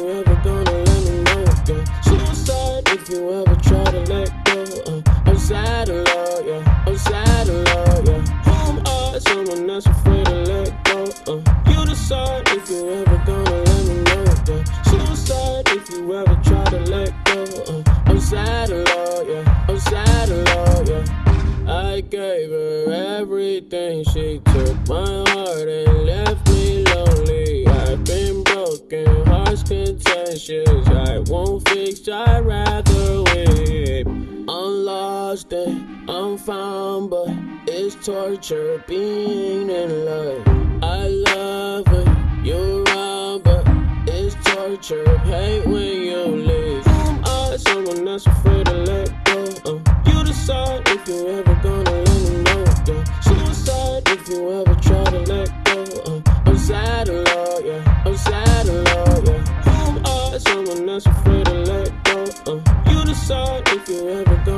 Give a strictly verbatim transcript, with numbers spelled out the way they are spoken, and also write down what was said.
you ever gonna let me know, yeah. Suicide if you ever try to let go, uh. I'm sad and low, yeah. I'm sad and low, yeah. Who am I? Someone that's afraid to let go, uh. You decide if you ever gonna let me know, yeah. Suicide if you ever try to let go, uh. I'm sad and low, yeah. I'm sad and low, yeah. I gave her everything, she took my heart and left me lonely. I've been broken, hearts contentious, I won't fix, I'd rather weep. I'm lost and I'm found, but it's torture being in love. I love it, you're wrong, but it's torture, hate when you leave. Who am I? Someone that's afraid to let go, uh. You decide if you ever gonna let me know, yeah. Suicide if you ever try to let go, uh. I'm sad and low, yeah. I'm sad and low, yeah. Who am I? Someone that's afraid to let go, uh. You decide if you ever gonna